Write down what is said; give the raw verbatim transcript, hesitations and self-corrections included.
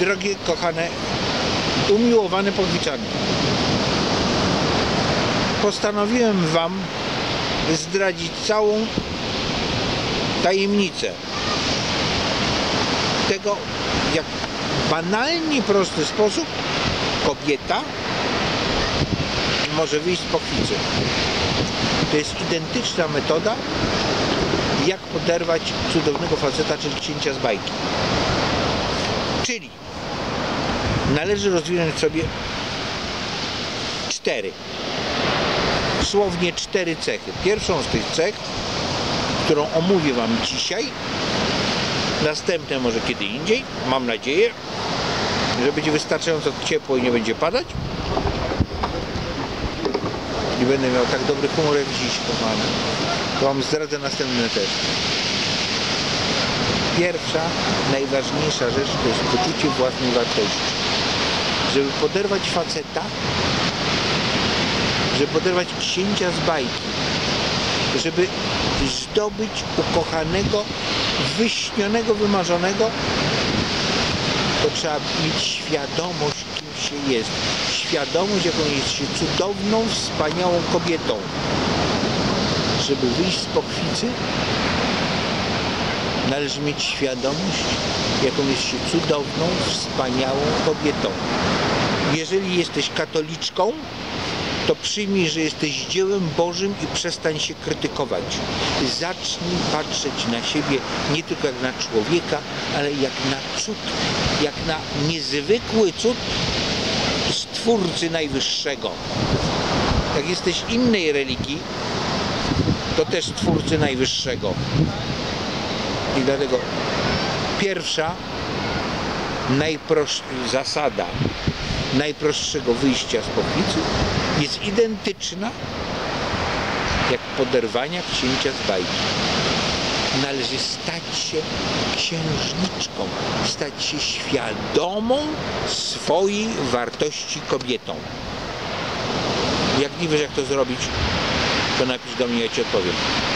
Drogie, kochane, umiłowane Pochwiczanki, postanowiłem Wam zdradzić całą tajemnicę tego, jak w banalnie prosty sposób kobieta może wyjść z pochwicy. To jest identyczna metoda, jak poderwać cudownego faceta, czyli księcia z bajki. Czyli należy rozwinąć sobie cztery, dosłownie cztery cechy. Pierwszą z tych cech, którą omówię Wam dzisiaj, następne może kiedy indziej, mam nadzieję, że będzie wystarczająco ciepło i nie będzie padać. Nie będę miał tak dobry humor jak dziś, kochane. To Wam zdradzę następne też. Pierwsza, najważniejsza rzecz to jest poczucie własnej wartości. Żeby poderwać faceta, żeby poderwać księcia z bajki, żeby zdobyć ukochanego, wyśnionego, wymarzonego, to trzeba mieć świadomość, kim się jest. Świadomość, jaką jest się cudowną, wspaniałą kobietą. Żeby wyjść z pochwicy, należy mieć świadomość, jaką jest się cudowną, wspaniałą kobietą. Jeżeli jesteś katoliczką, to przyjmij, że jesteś dziełem Bożym i przestań się krytykować. Zacznij patrzeć na siebie nie tylko jak na człowieka, ale jak na cud, jak na niezwykły cud Stwórcy Najwyższego. Jak jesteś innej religii, to też Stwórcy Najwyższego. I dlatego pierwsza najprostsza zasada najprostszego wyjścia z pochwicy jest identyczna jak poderwania księcia z bajki. Należy stać się księżniczką, stać się świadomą swojej wartości kobietą. Jak nie wiesz, jak to zrobić, to napisz do mnie, ja Ci odpowiem.